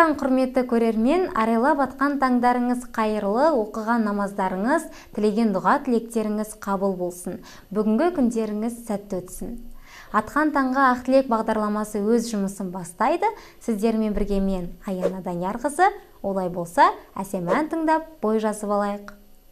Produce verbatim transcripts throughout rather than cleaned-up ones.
таң құрметті көрермен, арайлап атқан таңдарыңыз қайырлы, оқыған намаздарыңыз, тілеген дұға тілектеріңіз қабыл болсын. Бүгінгі күндеріңіз сәтті өтсін. Атқан таңға ақ тілек бағдарламасы өз жұмысын бастайды. Сіздермен бірге мен Аяна Даниярқызы. Олай болса, әсем ән тыңдап, бой жазып алайық.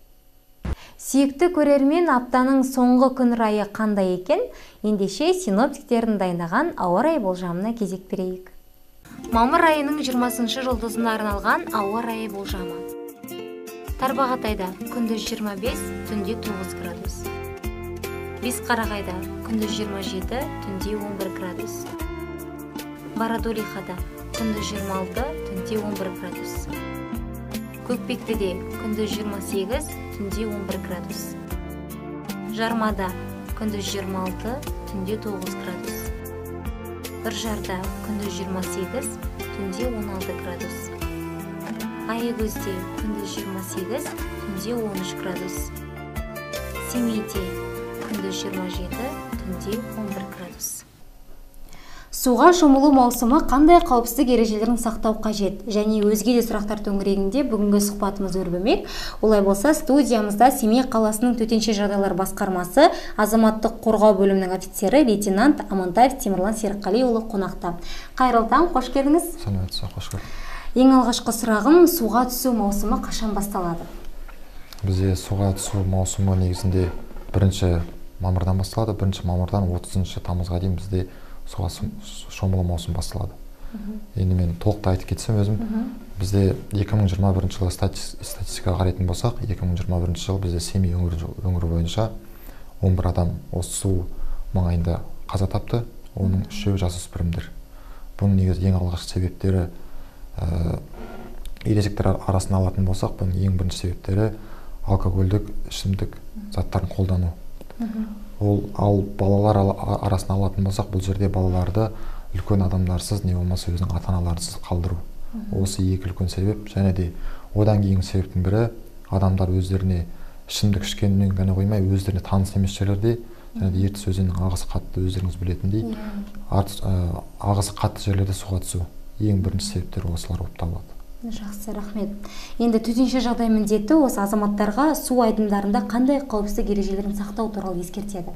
Сүйікті көрермен, аптаның соңғы күн райы қандай екен? Ендеше синоптиктердің дайындаған ауа райы болжамына кезек берейік. Мамыр айының жиырмасыншы жұлдызына арналған ауа райы болжамы. Тарбағатайда күндіз жиырма бес, түнде тоғыз градус. Бесқарағайда күндіз жиырма жеті, түнде он бір градус. Бородулихада күндіз жиырма алты, түнде он бір градус. Көкпектіде күндіз жиырма сегіз, түнде он бір градус. Жармада күндіз жиырма алты, түнде тоғыз градус. Үржарда күндіз жиырма сегіз, түнде он алты градус. Аягөзде күндіз жиырма сегіз, түнде он үш градус. Семейде күндіз жиырма жеті, түнде он бір градус. Суға шомылу маусымы қандай қауіпсіздік ережелерін сақтау қажет? Және өзге де сұрақтар төңірегінде бүгінгі сұхбатымыз өрбімек. Олай болса, студиямызда Семей қаласының төтенше жағдайлар басқармасы азаматтық қорғау бөлімінің офицері лейтенант Амантаев Темірлан Серікқалиұлы қонақта. Қайырлы таң, қош келдіңіз. Сәлеметсіз, қош көрдік. Ең алғашқы сұрағым, суға түсу маусымы қашан басталады? Бізде суға түсу маусымы негізінде бірінші мамырдан басталады. бірінші мамырдан отызыншы тамызға дейін бізде суға шомылу маусымы басталады. Енді мен толықтай айтып кетсем өзім, бізде екі мың жиырма бірінші жылы статистикаға қарайтын болсақ, екі мың жиырма бірінші жылы бізде Семей өңірі бойынша он бір адам осы су маңайында қаза тапты, оның үшеуі жасөспірімдер. Бұның негізі ең алғашқы себептері, ересектер арасына алатын болсақ, бұның ең бірінші себептері алкогольдік ішімдік заттарын қолдану. Ол ал балалар арасына алатын болсақ, бұл жерде балаларды үлкен адамдарсыз, не болмаса өзінің ата-аналарынсыз қалдыру. Осы екі үлкен себеп. Және де одан кейінгі себептің бірі, адамдар өздеріне ішімдік ішкеннен ғана қоймай, өздеріне таныс емес жерлерде, және де ертіс өзенінің ағысы қатты, өздеріңіз білетіндей, ағысы қатты жерлерде суға түсу. Ең бірінші себептер осылар болып табылады. Жақсы, рахмет. Енді төтенше жағдай міндеті осы азаматтарға су айдындарында қандай қауіпсіздік ережелерін сақтау туралы ескертеді?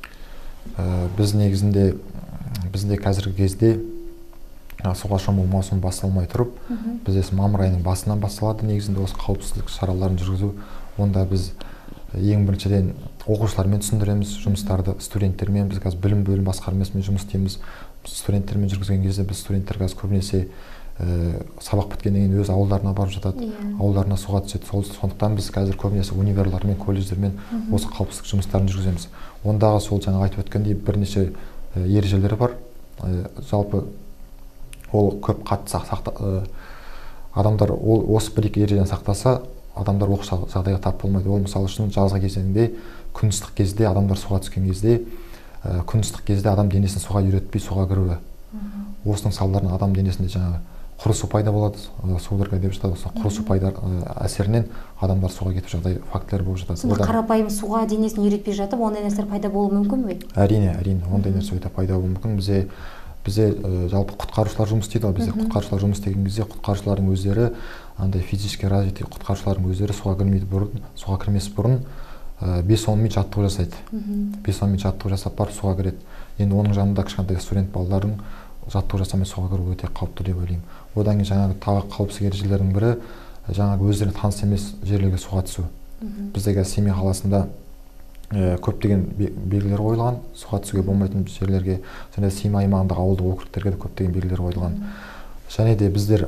Біз негізінде, бізде қазіргі кезде суға шомылу маусымы басталмай тұрып, бізде мамыр айының басынан басталады негізінде осы қауіпсіздік шараларын жүргізу. Онда біз ең біріншіден оқушылармен түсіндіреміз жұмыстарды, студенттермен, біз қазір білім бөлім басқармасымен жұмыс істейміз. Студенттермен жүргізген кезде біз студенттер қазір көбінесе сабақ біткеннен кейін өз ауылдарына барып жатады, ауылдарына суға түседі. Сондықтан біз қазір көбінесе университеттер колледждермен осы қауіпсіздік жұмыстарын жүргіземіз. Ондағы сол жаңа айтып өткендей бірнеше ережелері бар. Жалпы ол көп қатты сақта адамдар осы бір-екі ережеден сақтаса, адамдар оқыс жағдайға тап болмайды. Ол мысалы үшін жазғы кезеңде, күн ыстық кезде адамдар суға түскен кезде, күн ыстық кезде адам денесін суға үйретпей суға кіруі. Осының салдарынан адам денесінде жаңа құрысу пайда болады, судорога деп жатады. Осы құрысу пайда әсерінен адамдар суға кетіп жағдай фактілер болып жатады. Сонда қарапайым суға денесін үйретпей жатып, ондай нәрселер пайда болуы мүмкін бе? Әрине, әрине, ондай нәрсе өте пайда болуы мүмкін. Бізде бізде жалпы құтқарушылар жұмыс істейді, бізде құтқарушылар жұмыс істеген кезде құтқарушылардың өздері андай физически развитый құтқарушылардың өздері суға кірмейді бұрын, суға кірмес бұрын бес-он минут жаттығу жасайды. бес-он минут жаттығу жасап барып суға кіреді. Енді оның жанында кішкентай студент балалардың жаттығу жасамай суға кіру өте қауіпті деп ойлаймын. Одан кейін жаңағы тағы қауіпсіздік ережелерінің бірі жаңағы өздеріне таныс емес жерлерге суға түсу. Бізде қазір Семей қаласында көптеген белгілер қойылған, суға түсуге болмайтын жерлерге, және Семей аймағындағы ауылдық округтерге де көптеген белгілер қойылған. Және де біздер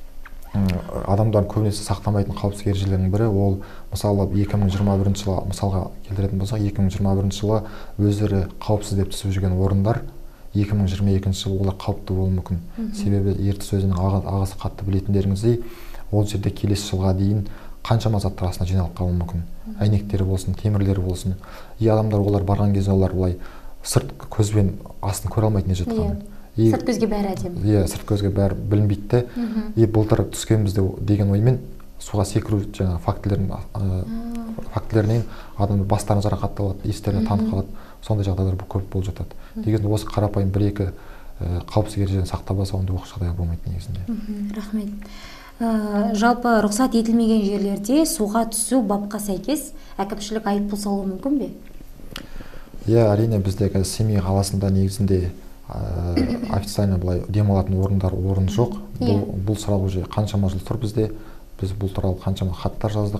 адамдар көбінесе сақтамайтын қауіпсіздік ережелерінің бірі, ол мысалы екі мың жиырма бірінші жылы мысалға келтіретін болсақ, екі мың жиырма бірінші жылы өздері қауіпсіз деп түсіп жүрген орындар екі мың жиырма екінші жылы олар қауіпті болуы мүмкін. Себебі ертіс өзенінің ағысы қатты білетіндеріңіздей, ол жерде келесі жылға дейін қаншама заттар астына жиналып қалуы мүмкін. Әйнектері болсын, темірлері болсын. И адамдар олар барған кезде олар былай сырт көзбен астын көре алмайды не жатқанын. Сырт көзге бәрі әдемі. Иә, сырт көзге бәрі білінбейді. И былтыр түскенімізде деген оймен суға секіру жаңа фактілерін фактілерінен адамдар бастарын жарақатталады, естеріне танып қалады. Сондай жағдайлар көп болып жатады. Дегенде осы қарапайым бір-екі қауіпсіздік ережелерін сақтап алса ондай оқыс жағдай болмайды негізінде. Рахмет. Жалпы рұқсат етілмеген жерлерде суға түсу бапқа сәйкес әкімшілік айыппұл салуы мүмкін бе? Иә, әрине бізде қазір Семей қаласында негізінде официально былай демалатын орындар орын жоқ. Бұл, бұл сұрау уже қаншама жыл тұр бізде. Біз бұл туралы қаншама хаттар жаздық.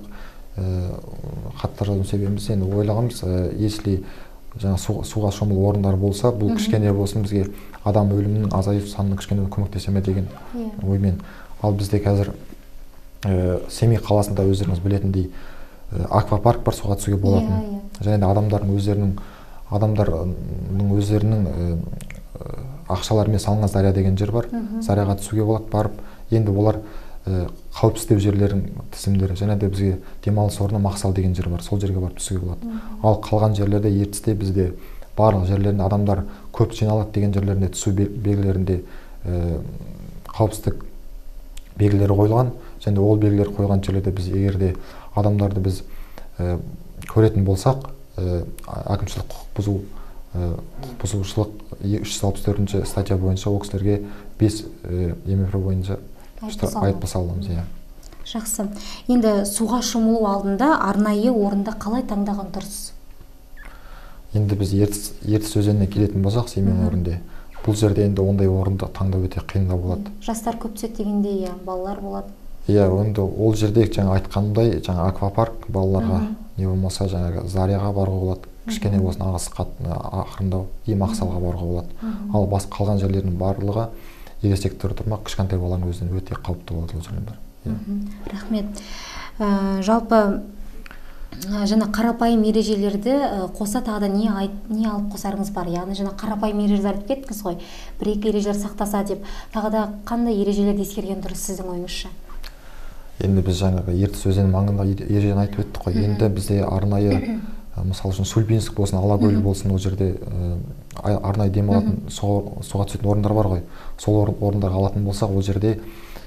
Хаттар жазу себебіміз енді ойлағанбыз, если жаңа суға шомылу орындар болса, бұл кішкене болсын бізге адам өлімінің азайып санының кішкене көмектесе ме деген оймен. Ал бізде қазір Семей қаласында өздеріңіз білетіндей аквапарк бар, суға түсуге болатын. Және де адамдардың өздерінің адамдардың өздерінің ақшаларымен салынған Заря деген жер бар. Заряға түсуге болады барып. Енді олар қауіпсіздеу жерлердің тізімдері, және де бізге демалыс орны Мақсал деген жер бар. Сол жерге барып түсуге болады. Ал қалған жерлерде ертісте бізде барлық жерлерінде адамдар көп жиналады деген жерлерінде түсу белгілерінде қауіпсіздік белгілері қойылған. Және ол белгілер қойған жерлерде біз егерде адамдарды біз көретін болсақ, әкімшілік құқық бұзу құқық бұзушылық үш жүз алпыс төртінші статья бойынша ол кісілерге бес ЕМФ бойынша айыппұл саламыз. Жақсы. Енді суға шомылу алдында арнайы орынды қалай таңдаған дұрыс? Енді біз ертіс өзеніне келетін болсақ, Семей өңірінде бұл жерде енді ондай орынды таңдау өте қиындау болады. Жастар көп түседі дегенде, иә, балалар болады. Иә, онда ол жерде жаңа айтқанымдай, жаңа аквапарк балаларға не болмаса жаңағы Заряға баруға болады. Кішкене болсын ағысы ақырындау, и Мақсалға баруға болады. Ал бас қалған жерлердің барлығы ересектер тұрмақ, кішкентай баланың өзінен өте қауіпті болады ол жерлер. Рахмет. Жалпы жаңа қарапайым ережелерді қоса тағы да не алып қосарыңыз бар? Яғни жаңа қарапайым ережелер деп кеттіңіз ғой. Бір-екі ережелер сақтаса деп, тағы да қандай ережелерді ескерген дұрыс сіздің ойыңызша? Енді біз жаңағы ертіс өзенінің маңында ережені айтып өттік қой. Енді бізде арнайы, мысалы үшін Сульбинск болсын, Алакөл болсын, ол жерде арнайы демалатын суға түсетін орындар бар ғой. Сол орындарға алатын болсақ, ол жерде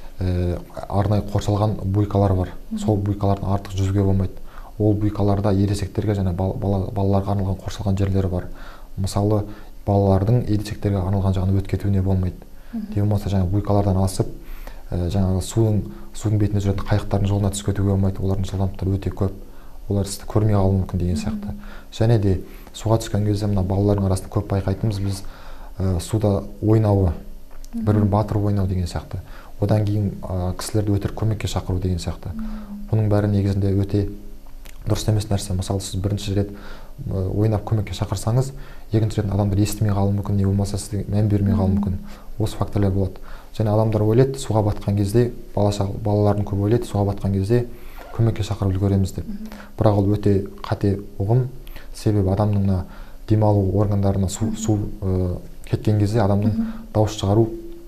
арнайы қоршалған буйкалар бар. Сол буйкалардың артық жүзуге болмайды. Ол буйкаларда ересектерге және балаларға арналған қоршалған жерлері бар. Мысалы, балалардың ересектерге арналған жағына өтіп кетуіне болмайды. Не болмаса жаңа буйкалардан асып, жаңағы судың судың бетінде жүретін қайықтардың жолына түсіп кетуге болмайды. Олардың жылдамдықтары өте көп. Олар сізді көрмей қалуы мүмкін деген сияқты. Және де суға түскен кезде мына балалардың арасында көп байқайтынымыз біз суда ойнауы, бір-бірін батырып ойнау деген сияқты. Одан кейін кісілерді өтірік көмекке шақыру деген сияқты. Бұның бәрі негізінде өте дұрыс емес нәрсе. Мысалы, сіз бірінші рет ойнап көмекке шақырсаңыз, екінші рет адамдар естімей қалуы мүмкін, не болмаса сізге мән бермей қалуы мүмкін. Осы факторлар болады. Және адамдар ойлайды, суға батқан кезде, балалардың көп ойлайды, суға батқан кезде көмекке шақырып үлгереміз деп. Бірақ ол өте қате ұғым. Себебі адамның демалу органдарына су кеткен кезде адамның дауыс шығару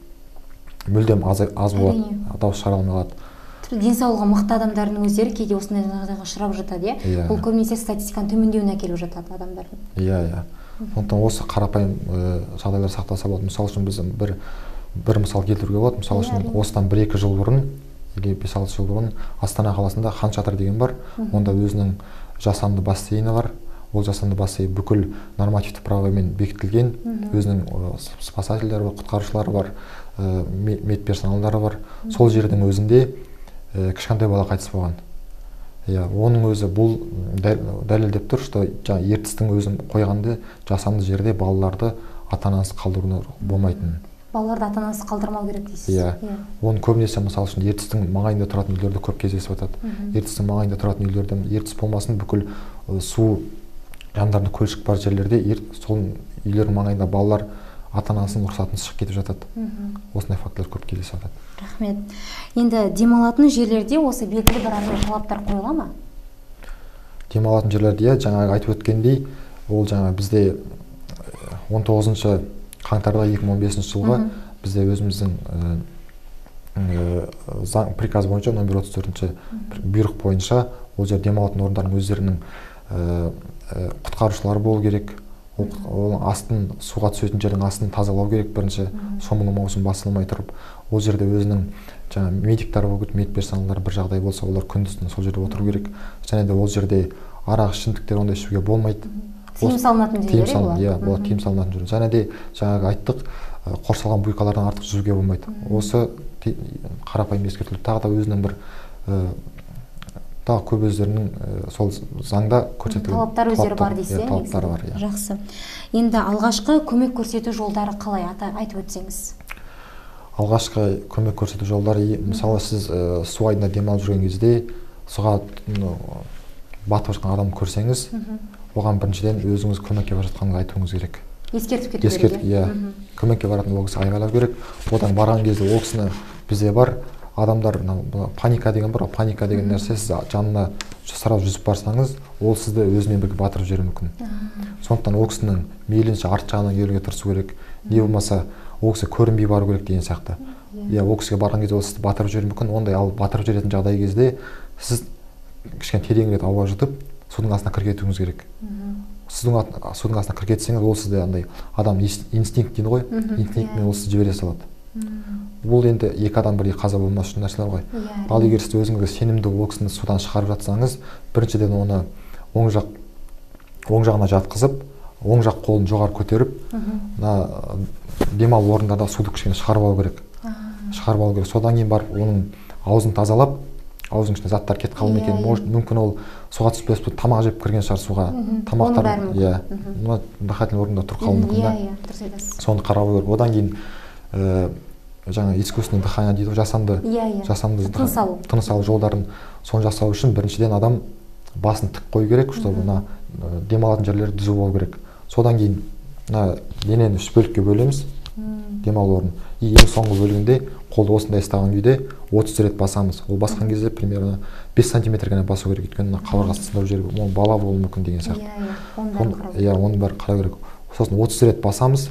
мүлдем аз болады. Дауыс шығара алмай қалады. Денсаулығы мықты адамдардың өздері кейде осындай жағдайға ұшырап жатады, иә. Бұл көбінесе статистиканың төмендеуіне әкеліп жатады адамдардың. Иә, иә. Сондықтан осы қарапайым жағдайлар сақталса болады. Мысалы үшін біз бір бір мысал келтіруге болады. Мысалы үшін осыдан бір-екі жыл бұрын, или бес-алты жыл бұрын Астана қаласында Хан Шатыр деген бар. Онда өзінің жасанды бассейні бар. Ол жасанды бассейн бүкіл нормативті правомен бекітілген. Өзінің спасательдері бар, құтқарушылары бар, медперсоналдары бар. Сол жердің өзінде кішкентай бала қайтыс болған. Иә, оның өзі бұл дәлелдеп тұр, что жаңа ертістің өзін қойғанды жасанды жерде балаларды ата-анасы қалдыруына болмайтын. Балаларды ата-анасы қалдырмау керек дейсіз. Иә. Оны көбінесе мысалы үшін ертістің маңайында тұратын үйлерде көп кездесіп жатады. Ертістің маңайында тұратын үйлерде ертіс болмасын, бүкіл су жандарында көлшік бар жерлерде сол үйлердің маңайында балалар ата-анасының рұқсатынсыз шығып кетіп жатады. Осындай фактілер көп кездесіп жатады. Рахмет. Енді демалатын жерлерде осы белгілі бір арнайы талаптар қойыла ма? Демалатын жерлерде жаңағы айтып өткендей, ол жаңа бізде он тоғызыншы қаңтарда екі мың он бесінші жылғы бізде өзіміздің заң приказ бойынша номер отыз төртінші бұйрық бойынша ол жер демалатын орындардың өздерінің құтқарушылары болу керек. Ол астын, суға түсетін жердің астын тазалау керек бірінші, шомылу маусымы басталмай тұрып. Ол жерде өзінің жаңа медиктар болу керек, медперсоналдар бір жағдай болса, олар күндіз-түні сол жерде отыру керек. Және де ол жерде арақ ішімдіктер ондай ішуге болмайды. Тыйым салынатын жерлер болады. Иә, болады тыйым салынатын жерлер. Және де жаңағы айттық, қоршалған буйкалардан артық жүзуге болмайды. Осы қарапайым ескертілді. Тағы да өзінің бір тағы көп өздерінің сол заңда көрсетілген талаптар өздері бар дейсіз, талаптары бар. Жақсы. Енді алғашқы көмек көрсету жолдары қалай айтып өтсеңіз? Алғашқы көмек көрсету жолдары, мысалы сіз су айдында демалып жүрген кезде суға батып жатқан адамды көрсеңіз, оған біріншіден өзіңіз көмекке бара жатқаныңызды айтуыңыз керек. Ескертіп кету керек. Ескертіп, иә. Көмекке баратын ол кісі айғайлау керек. Одан барған кезде ол кісіні бізде бар, адамдар паника деген бар, паника деген нәрсе, сіз жанына сразу жүзіп барсаңыз, ол сізді өзімен бірге батырып жіберуі мүмкін. Сондықтан ол кісінің мейлінше арт жағынан келуге тырысу керек. Не болмаса ол кісі көрінбей бару керек деген сияқты. Иә, ол кісіге барған кезде ол сізді батырып жіберуі мүмкін. Ондай ал батырып жіберетін жағдай кезде сіз кішкене тереңірек ауа жұтып, судың астына кір кетуіңіз керек. Судың судың астына кір кетсеңіз, ол сізде андай адам инстинкт дейді ғой, инстинктімен ол сізді жібере салады. Бұл енді екі адам бірдей қаза болмас үшін нәрселер ғой. Ал егер сіз өзіңізге сенімді ол кісіні судан шығарып жатсаңыз, біріншіден оны оң жақ оң жағына жатқызып, оң жақ қолын жоғары көтеріп, мына демалу орындарда суды кішкене шығарып алу керек. Шығарып алу керек. Содан кейін барып оның аузын тазалап, аузының ішінде заттар кетіп қалуы екен. Мүмкін ол суға түспес бұрын тамақ жеп кірген шығар суға. Тамақтар, иә, мына дыхательный органда тұрып қалуы мүмкін да. Иә, дұрыс айтасыз. Соны қарау керек. Одан кейін жаңа искусственный дыхание дейді, жасанды жасанды тыныс алу жолдарын соны жасау үшін біріншіден адам басын тік қою керек, чтобы мына демалатын жерлері түзу болу керек. Содан кейін мына денені үш бөлікке бөлеміз, демалу орнын. Ең соңғы бөлігінде қолды осындай ұстаған күйде отыз рет басамыз. Ол басқан кезде примерно бес сантиметр ғана басу керек, өйткені қабырғасы сындырып жіберіп, ол бала болуы мүмкін деген сияқты. Иә, оның бәрін қарау керек. Сосын отыз рет басамыз.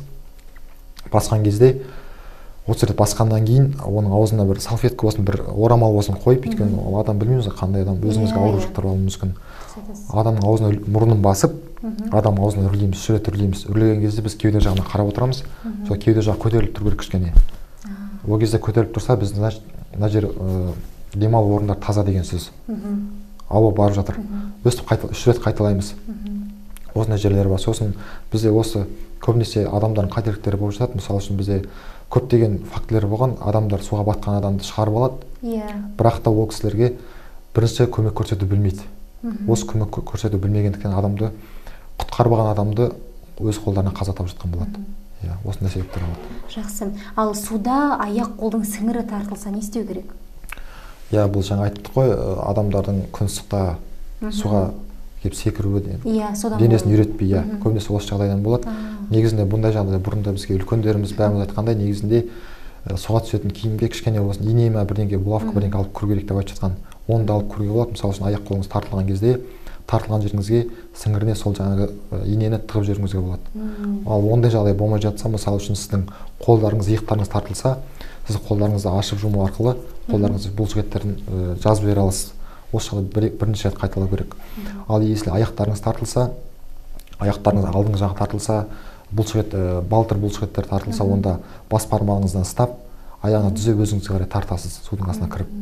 Басқан кезде отыз рет басқаннан кейін оның аузына бір салфетка болсын, бір орамал болсын қойып, өйткені ол адам білмейміз қандай адам, өзіңізге ауру жұқтырып алуы мүмкін. Адамның аузына мұрнын басып, адам аузына үрлейміз, үш рет үрлейміз. Үрлеген кезде біз кеуде жағына қарап отырамыз. Сол кеуде жағы көтеріліп тұру керек кішкене. Ол кезде көтеріліп тұрса, біз мына жер демалу орындар таза деген сөз. Ауа барып жатыр. Өстіп үш рет қайталаймыз. Осындай жерлер бар. Сосын бізде осы көбінесе адамдардың қателіктері болып жатады. Мысалы үшін бізде көптеген фактілер болған, адамдар суға батқан адамды шығарып алады. Бірақ та ол кісілерге бірінші көмек көрсету білмейді. Осы көмек көрсету білмегендіктен адамды құтқарып алған адамды өз қолдарына қаза тауып жатқан болады. Иә, осындай себептер болады. Жақсы. Ал суда аяқ қолдың сіңірі тартылса не істеу керек? Иә, бұл жаңа айттық қой, адамдардың күн ыстықта суға келіп секіруі, денесін үйретпей, иә, көбінесе осы жағдайдан болады. Негізінде бұндай жағдайда бұрында бізге үлкендеріміз бәріміз айтқандай, негізінде суға түсетін киімге кішкене болсын ине ме бірдеңе, булавка бірдеңе алып кіру керек деп айтып жатқан. Оны да алып кіруге болады. Мысалы үшін аяқ қолыңыз тартылған кезде тартылған жеріңізге сіңіріне сол жаңағы инені тығып жіберуіңізге болады. Ал ондай жағдай болмай жатса, мысалы үшін сіздің қолдарыңыз, иықтарыңыз тартылса, сіз қолдарыңызды ашып жұму арқылы қолдарыңызды бұлшықеттерін жазып жібере аласыз. Осы жағдай бірнеше рет қайталау керек. Ал если аяқтарыңыз тартылса, аяқтарыңыз алдыңғы жағы тартылса, бұлшықет, балтыр бұлшықеттер тартылса, онда бас бармағыңыздан ұстап, аяғыңызды түзеп өзіңізге қарай тартасыз судың астына кіріп.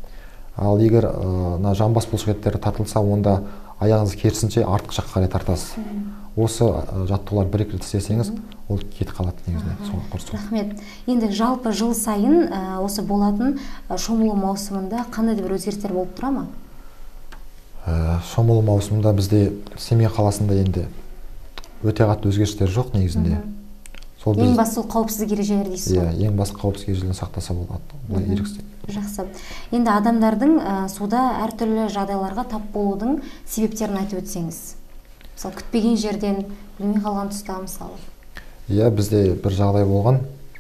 Ал егер мына жамбас бұлшықеттері тартылса, онда аяғыңызды керісінше артқы жаққа қарай тартасыз. Осы жаттығулар бір-екі рет істесеңіз, ол кетіп қалады негізінде. Рахмет. Енді жалпы жыл сайын осы болатын шомылу маусымында қандай да бір өзгерістер болып тұра ма? Шомылу маусымында бізде Семей қаласында енді өте қатты өзгерістер жоқ негізінде. Ең басты сол қауіпсіздік ережелері дейсіз ғой? Иә, ең басты қауіпсіздік ережелерін сақтаса болады. Бұлай ерекше. Жақсы. Енді адамдардың суда әртүрлі жағдайларға тап болудың себептерін айтып өтсеңіз. Мысалы, күтпеген жерден, білмей қалған тұста мысалы. Иә, бізде бір жағдай болған.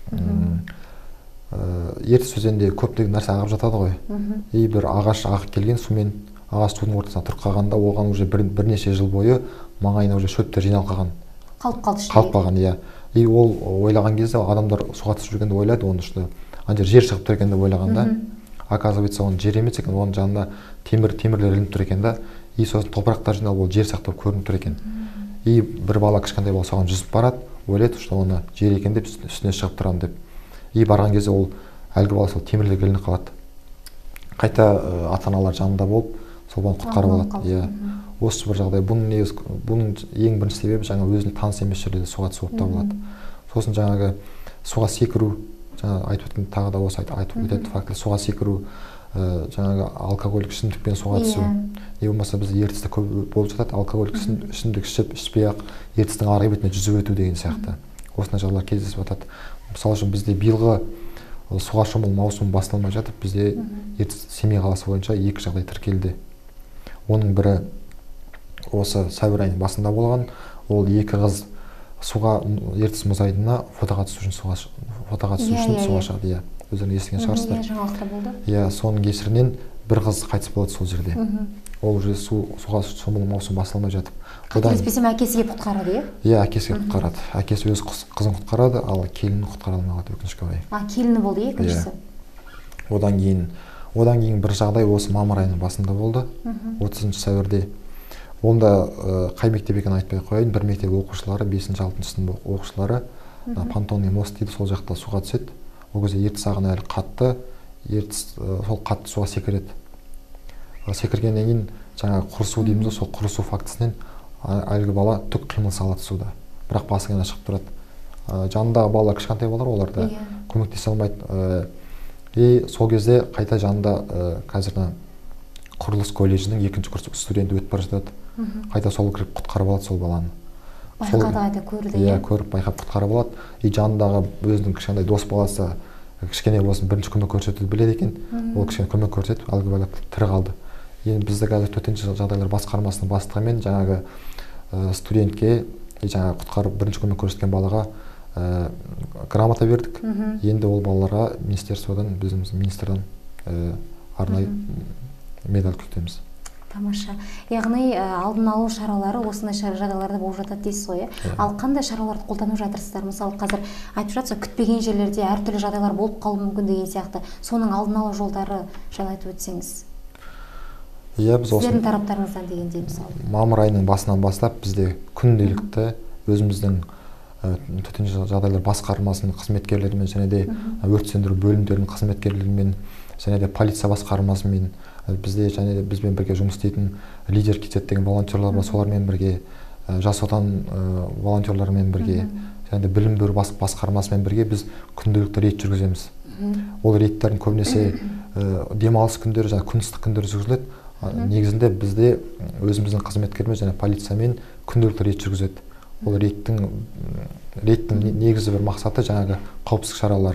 Ертіс өзенінде көптеген нәрсе ағып жатады ғой. И бір ағаш ағып келген сумен, ағаш судың ортасына тұрып қалғанда, оған уже бірнеше жыл бойы маңайына уже шөптер жиналып қалған. Қалып қалды ішінде. Қалып қалған, иә. И ол ойлаған кезде адамдар суға түсіп жүргенде ойлайды, оның ішінде ана жер шығып тұр екен деп ойлағанда, оказывается, оның жер емес екен, оның жанында темір темірлер ілініп тұр екен да. И сосын топырақтар жиналып ол жер сияқты көрініп тұр екен. И бір бала кішкентай бала соған жүзіп барады, ойлайды, что оны жер екен деп үстіне шығып тұрамын деп. И барған кезде ол әлгі бала сол темірлерге ілініп қалады. Қайта ата-аналар жанында болып, сол баланы құтқарып алады. Иә. Осы бір жағдай. Бұның негізі, бұның ең бірінші себебі жаңа өзіне таныс емес жерлерде суға түсіп болып табылады. сосын жаңағы суға секіру, жаңа айтып өткен тағы да осы айтып өтетін фактілер, суға секіру, жаңағы алкогольдік ішімдікпен суға түсу, не болмаса бізде ертісте көп болып жатады, алкогольдік ішімдік ішіп ішпей ақ ертістің арғы бетіне жүзіп өту деген сияқты осындай жағдайлар кездесіп жатады. Мысалы үшін бізде биылғы суға шомылу маусымы басталмай жатып, бізде ертіс Семей қаласы бойынша екі жағдай тіркелді. Оның бірі осы сәуір айының басында болған. Ол екі қыз суға ертіс мұз айдынына фотоға түсу үшін суға фотоға түсу үшін суға шығады. Иә, өздеріңіз естіген шығарсыздар. Иә, жаңалықта болды. Иә, соның кесірінен бір қыз қайтыс болады сол жерде. Ол уже суға шомылу маусымы басталмай жатып. Қателеспесем, әкесі келіп құтқарады, иә? Иә, әкесі құтқарады. Әкесі өз қызын құтқарады, ал келінін құтқара алмай қалады, өкінішке орай. А, келіні болды, екіншісі. Одан кейін одан кейін бір жағдай осы мамыр айының басында болды. отызыншы сәуірде. Онда қай мектеп екенін айтпай қояйын, бір мектеп оқушылары, бесінші алтыншы сынып оқушылары Понтонный мост дейді, сол жақта суға түседі. Ол кезде ертіс ағыны әлі қатты, ертіс сол қатты суға секіреді. Секіргеннен кейін жаңағы құрысу дейміз ғой, сол құрысу фактісінен әлгі бала түк қимыл салады суда. Бірақ басы ғана шығып тұрады. Жанындағы балалар кішкентай балалар, олар да көмектесе алмайды. И сол кезде қайта жанында қазір құрылыс колледжінің екінші курс студенті өтіп бара жатады. Қайта сол кіріп құтқарып алады сол баланы. Байқады, қайта көрді. Иә, көріп байқап құтқарып алады. И жанындағы өзінің кішкентай дос баласы кішкене болсын бірінші көмек көрсетуді біледі екен. Ол кішкене көмек көрсетіп, әлгі бала тірі қалды. Енді бізді қазір төтенше жағдайлар басқармасының бастығымен жаңағы студентке, жаңағы құтқарып бірінші көмек көрсеткен балаға грамота бердік. Енді ол балаларға министерстводан, біздің министрдан арнайы медаль күтеміз. Тамаша. Яғни алдын алу шаралары осындай жағдайларда болып жатады дейсіз ғой. Ал қандай шараларды қолданып жатырсыздар? Мысалы, қазір айтып жатсыз, күтпеген жерлерде әртүрлі жағдайлар болып қалуы мүмкін деген сияқты. Соның алдын алу жолдары жайлы айтып өтсеңіз. Иә, біз осы сіздердің тараптарыңыздан дегендей мысалы. Мамыр айының басынан бастап бізде күнделікті өзіміздің төтенше жағдайлар басқармасының қызметкерлерімен және де өрт сөндіру бөлімдерінің қызметкерлерімен және де полиция басқармасымен бізде және де бізбен бірге жұмыс істейтін лидер кетеді деген волонтерлар бар, солармен бірге жас отан волонтерларымен бірге және де білім беру басқармасымен бірге біз күнделікті рейд жүргіземіз. Ол рейдтердің көбінесе демалыс күндері және күн ыстық күндері жүргізіледі. Негізінде бізде өзіміздің қызметкермен және полициямен күнделікті рейд жүргізеді. Ол рейдтің рейдтің негізі бір мақсаты жаңағы қауіпсіздік шаралары.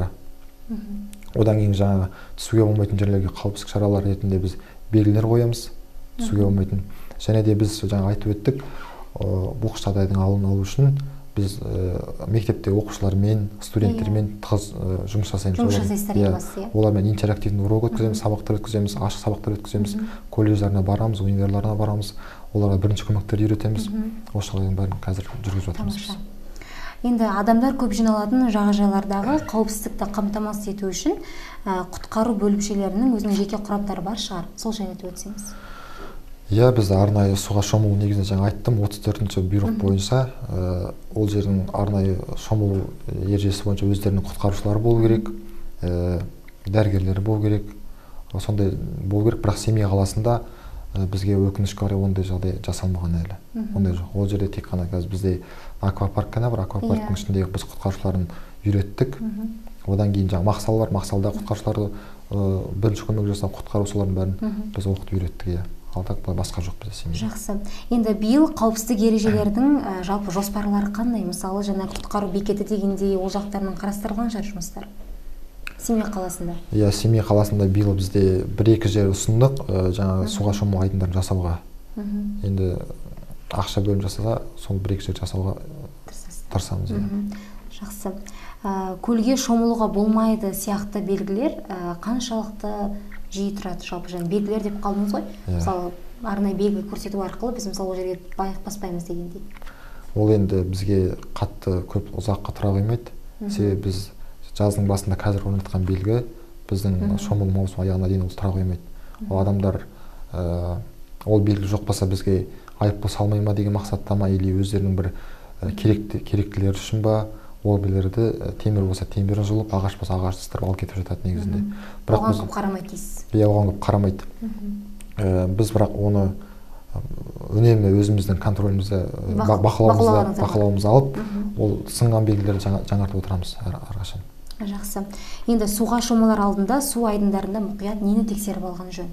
Одан кейін жаңағы түсуге болмайтын жерлерге қауіпсіздік шаралары ретінде біз белгілер қоямыз, түсуге болмайтын. Және де біз жаңа айтып өттік, бұл жағдайдың алдын алу үшін біз мектепте оқушылармен, студенттермен тығыз жұмыс жасаймыз. Жұмыс жасайсыздар емесі. Олармен интерактивті урок өткіземіз, сабақтар өткіземіз, ашық сабақтар өткіземіз, колледждеріне барамыз, универларына барамыз, оларға бірінші көмектерді үйретеміз. Осы жағдайдың бәрін қазір жүргізіп жатырмыз. Енді адамдар көп жиналатын жағажайлардағы қауіпсіздікті қамтамасыз ету үшін құтқару бөлімшелерінің өзінің жеке құрамдары бар шығар. Сол жайлы айтып өтсеңіз. Иә, біз арнайы суға шомылу негізінде жаңа айттым, отыз төртінші бұйрық бойынша ол жердің арнайы шомылу ережесі бойынша өздерінің құтқарушылары болу керек, дәрігерлері болу керек, сондай болу керек. Бірақ Семей қаласында бізге өкінішке орай ондай жағдай жасалмаған әлі. Ондай жоқ. Ол жерде тек қана қазір бізде аквапарк қана бар. Аквапарктың ішіндегі біз құтқарушыларын үйреттік. Одан кейін жаңа мақсал бар. Мақсалда құтқарушыларды бірінші көмек жасау, құтқару солардың бәрін біз оқытып үйреттік. Иә. Алтак басқа жоқ бізде Семейде. Жақсы. Енді биыл қауіпсіздік ережелердің жалпы жоспарлары қандай? Мысалы, жаңа құтқару бекеті дегендей ол жақтарынан қарастырылған шығар жұмыстар? Семей қаласында. Иә, Семей қаласында биыл бізде бір-екі жер ұсындық, жаңа суға шомылу айдындарын жасауға. Енді ақша бөлім жасаса, сол бір-екі жер жасауға тырысамыз. Жақсы. Көлге шомылуға болмайды сияқты белгілер қаншалықты жиі тұрады жалпы, және белгілер деп қалдыңыз ғой. Мысалы, арнайы белгі көрсету арқылы біз мысалы ол жерге баспаймыз дегендей. Ол енді бізге қатты көп ұзаққа тұра қоймайды. Себебі біз жаздың басында қазір орнатқан белгі біздің шомылу маусымы аяғына дейін ол тұра қоймайды. Ол адамдар ол белгі жоқ болса бізге айыппұл салмай ма деген мақсатта ма, или өздерінің бір керектілері үшін ба, ол белгілерді темір болса темірін жұлып, ағаш болса ағаш сыстырып алып кетіп жатады негізінде. Оған көп қарамайды дейсіз. Иә, оған көп қарамайды. Біз бірақ оны үнемі өзіміздің контролімізді бақылауымызды бақылауымызды алып, ол сынған белгілерді жаңартып отырамыз әрқашан. Жақсы. Енді суға шомылар алдында су айдындарында мұқият нені тексеріп алған жөн?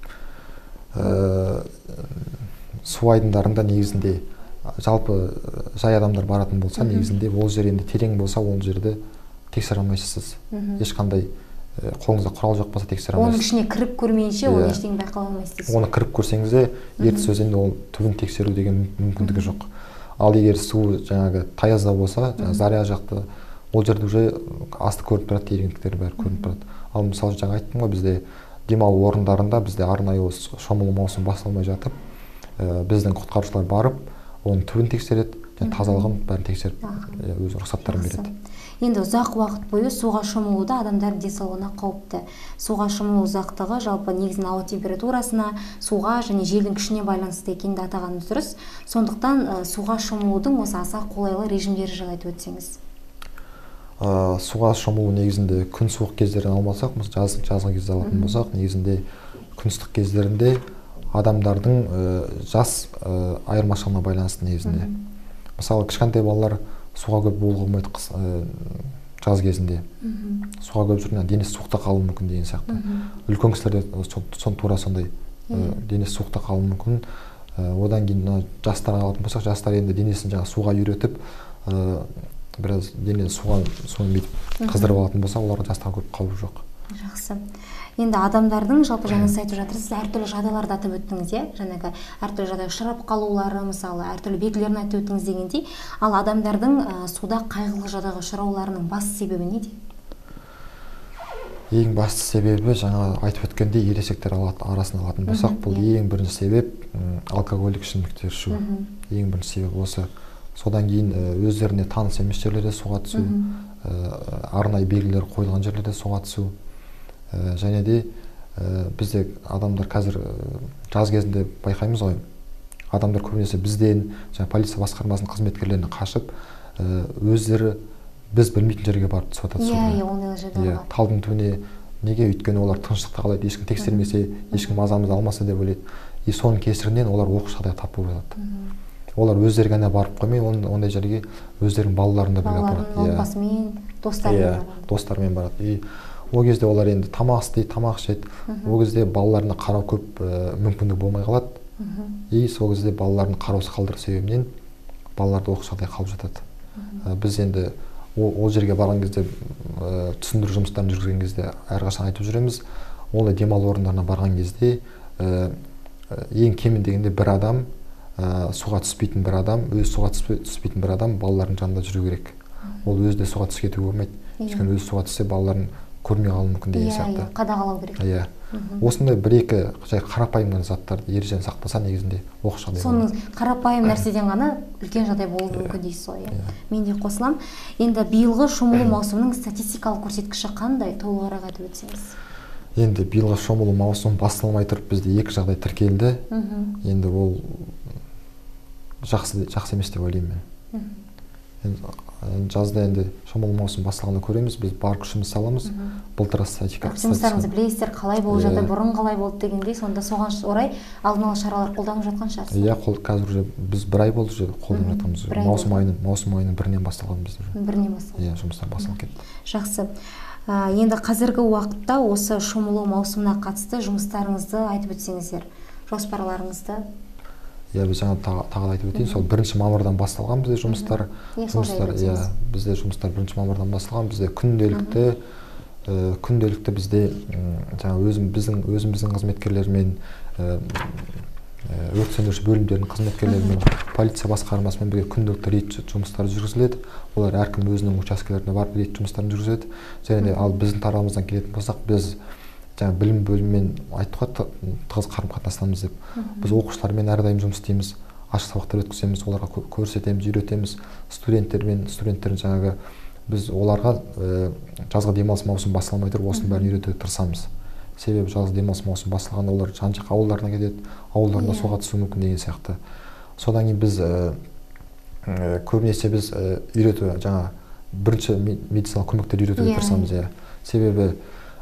Су айдындарында негізінде жалпы жай адамдар баратын болса, негізінде ол жер енді терең болса, ол жерді тексере алмайсыз. Ешқандай қолыңызда құрал жоқ болса тексере алмайсыз. Оның ішіне кіріп көрмейінше оны ештеңе байқай алмайсыз. Оны кіріп көрсеңіз де ертіс өзенінде ол түбін тексеру деген мүмкіндігі жоқ. Ал егер су жаңағы таязда болса, жаңағы Заря жақты, ол жерде уже асты көрініп тұрады, тереңдіктері бәрі көрініп тұрады. Ал мысалы жаңа айттым ғой, бізде демалу орындарында бізде арнайы шомылу маусымы басталмай жатып, біздің құтқарушылар барып, оның түбін тексереді, тазалығын бәрін тексеріп, өз рұқсаттарын береді. Енді ұзақ уақыт бойы суға шомылуда адамдар денсаулығына қауіпті. Суға шомылу ұзақтығы жалпы негізінен ауа температурасына, суға және желдің күшіне байланысты екенін атағанымыз дұрыс. Сондықтан суға шомылудың осы аса қолайлы режимдері жайлы айтып өтсеңіз. Суға шомылу негізінде күн суық кездерін алмасақ, жазғы кезде алатын болсақ, негізінде күн ыстық кездерінде адамдардың жас айырмашылығына байланысты негізінде. Мысалы, кішкентай балалар суға көп болмайды жаз кезінде. Суға көп жүрген денесі суықта қалуы мүмкін деген сияқты. Үлкен кісілерде сон тура сондай денесі суықта қалуы мүмкін. Одан кейін жастарға алатын болсақ, жастар енді денесін жаңа суға үйретіп, біраз денені суға қыздырып алатын болса, оларға жастарға көп қауіп жоқ. Жақсы. Енді адамдардың жалпы жаңа сіз айтып жатырсыз, әртүрлі жағдайларды атап өттіңіз, иә? Жаңағы әртүрлі жағдай ұшырап қалулары, мысалы, әртүрлі белгілерін айтып өттіңіз дегендей, ал адамдардың суда қайғылы жағдайға ұшырауларының басты себебі неде? Ең басты себебі жаңа айтып өткендей ересектер арасында алатын болсақ, бұл ең бірінші себеп алкогольдік ішімдіктер ішу. Ең бірінші себеп осы. Содан кейін өздеріне таныс емес жерлерде суға түсу, арнайы белгілер қойылған жерлерде суға түсу. Және де бізде адамдар қазір жаз кезінде байқаймыз ғой, адамдар көбінесе бізден, жаңа полиция басқармасының қызметкерлеріне қашып, өздері біз білмейтін жерге барып түсіп жатады. Иә, ондай жерде. Талдың түбіне неге? Өйткені олар тыныштықты қалайды, ешкім тексермесе, ешкім мазамызды алмаса деп ойлайды. И соның кесірінен олар оқыс жағдайға тап болып жатады. Олар өздері ғана барып қоймай, ондай жерге өздерінің балаларын да бірге апарады. Балаларының отбасымен, достарымен. Достарымен барады. Ол кезде олар енді тамақ істейді, тамақ ішеді. Ол кезде балаларына қарау көп мүмкіндік болмай қалады. И сол кезде балаларын қараусыз қалдыру себебінен балаларды оқыс жағдай қалып жатады. Біз енді ол жерге барған кезде, түсіндіру жұмыстарын жүргізген кезде әрқашан айтып жүреміз. Ол демалу орындарына барған кезде ең кемінде бір адам, суға түспейтін бір адам, өзі суға түспейтін бір адам балалардың жанында жүру керек. Ол өзі де суға түсіп кетуге болмайды. Өйткені өзі суға түссе балаларын көрмей қалуы мүмкін деген сияқты. Қадағалау керек. Иә. Осындай бір-екі жай қарапайым заттарды ережені сақтаса негізінде оқыс жағдай. Соның қарапайым нәрседен ғана үлкен жағдай болуы мүмкін дейсіз ғой. Мен де қосылам. Енді биылғы шомылу маусымының статистикалық көрсеткіші қандай? Толығырақ айтып өтсеңіз. Енді биылғы шомылу маусымы басталмай тұрып бізде екі жағдай тіркелді. Енді ол жақсы жақсы емес деп ойлаймын мен. Жазда енді шомылу маусымы басталғанда көреміз, біз бар күшімізді саламыз. Былтыр статистика. Жұмыстарыңызды білесіздер, қалай болып жатыр, бұрын қалай болды дегендей, сонда соған орай алдын ала шаралар қолданып жатқан шығарсыз. Иә, қазір уже біз бір ай болды уже қолданып жатқанымыз. Маусым айының маусым айының бірінен басталған бізде. Бірінен басталған. Иә, жұмыстар басталып кетті. Жақсы. Енді қазіргі уақытта осы шомылу маусымына қатысты жұмыстарыңызды айтып өтсеңіздер, жоспарларыңызды. Иә, біз жаңа тағы айтып өтейін, сол бірінші мамырдан басталған бізде жұмыстар. Жұмыстар, иә, бізде жұмыстар бірінші мамырдан басталған. Бізде күнделікті күнделікті бізде жаңа өзім біздің өзіміздің қызметкерлермен, өрт сөндіруші бөлімдерінің қызметкерлерімен, полиция басқармасымен бірге күнделікті рейд жұмыстары жүргізіледі. Олар әркім өзінің учаскелеріне барып рейд жұмыстарын жүргізеді. Және де ал біздің тарапымыздан келетін болсақ, біз жаңа білім бөлімімен айттық қой, тығыз қарым-қатынастамыз деп. Біз оқушылармен әрдайым жұмыс істейміз, ашық сабақтар өткіземіз, оларға көрсетеміз, үйретеміз. Студенттермен, студенттерін жаңағы біз оларға жазғы демалыс маусымы басталмай тұрып осының бәрін үйретуге тырысамыз. Себебі жазғы демалыс маусымы басталғанда олар жан-жақ ауылдарына кетеді, ауылдарына суға түсуі мүмкін деген сияқты. Содан кейін біз көбінесе біз үйрету жаңа бірінші медициналық көмектер үйретуге тырысамыз. Себебі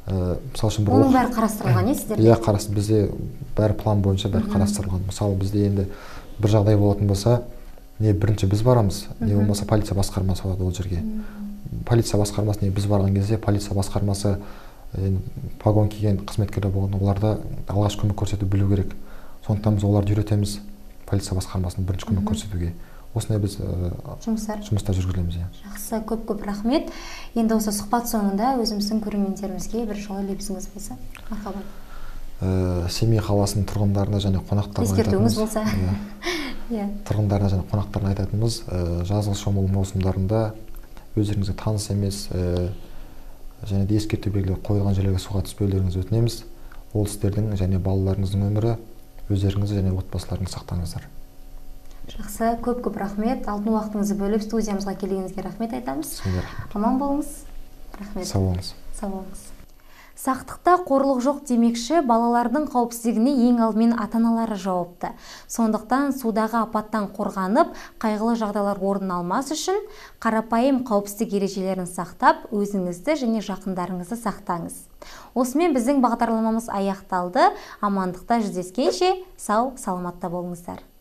мысалы үшін бір оның бәрі қарастырылған е сіздерде? Иә, қарастырылған. Бізде бәрі план бойынша бәрі қарастырылған. Мысалы бізде енді бір жағдай болатын болса, не бірінші біз барамыз, не болмаса полиция басқармасы болады ол жерге. Полиция басқармасы не біз барған кезде полиция басқармасы погон киген қызметкерлер болған, оларда алғаш көмек көрсету білу керек. Сондықтан біз оларды үйретеміз полиция басқармасының бірінші көмек көрсетуге. Осындай біз жұмыстар жұмыстар жүргіземіз. Жақсы, көп-көп рахмет. Енді осы сұхбат соңында өзіміздің көрермендерімізге бір жолы лебізіңіз болса, мархабат. Семей қаласының тұрғындарына және қонақтарына ескертуіңіз болса. Тұрғындарына және қонақтарына айтатынымыз, жазғы шомылу маусымдарында өздеріңізге таныс емес және де ескерту белгілері қойылған жерлерге суға түспеулеріңізді өтінеміз. Ол сіздердің және балаларыңыздың өмірі, өздеріңізді және отбасыларыңызды сақтаңыздар. Жақсы, көп-көп рахмет. Алтын уақытыңызды бөліп студиямызға келгеніңізге рахмет айтамыз. Аман болыңыз. Рахмет. Сау болыңыз. Сау болыңыз. Сақтықта қорлық жоқ демекші, балалардың қауіпсіздігіне ең алдымен ата-аналары жауапты. Сондықтан судағы апаттан қорғанып, қайғылы жағдайлар орын алмас үшін қарапайым қауіпсіздік ережелерін сақтап, өзіңізді және жақындарыңызды сақтаңыз. Осымен біздің бағдарламамыз аяқталды. Амандықта жүздескенше сау, саламатта болыңыздар.